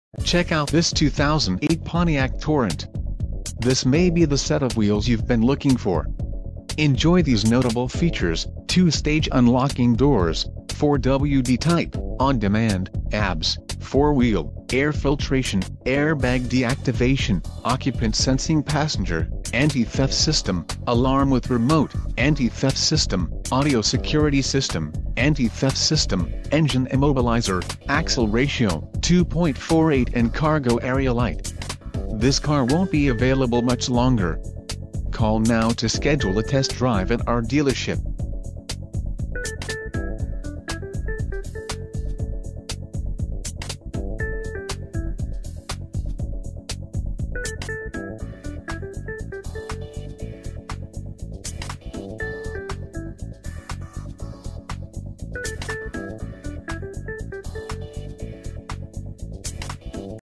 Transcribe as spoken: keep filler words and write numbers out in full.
Check out this two thousand eight Pontiac Torrent. This may be the set of wheels you've been looking for. Enjoy these notable features: two-stage unlocking doors, four W D type, on-demand, A B S, four-wheel, air filtration, airbag deactivation, occupant sensing passenger, anti-theft system, alarm with remote, anti-theft system, audio security system, anti-theft system, engine immobilizer, axle ratio, two point four eight and cargo area light. This car won't be available much longer. Call now to schedule a test drive at our dealership.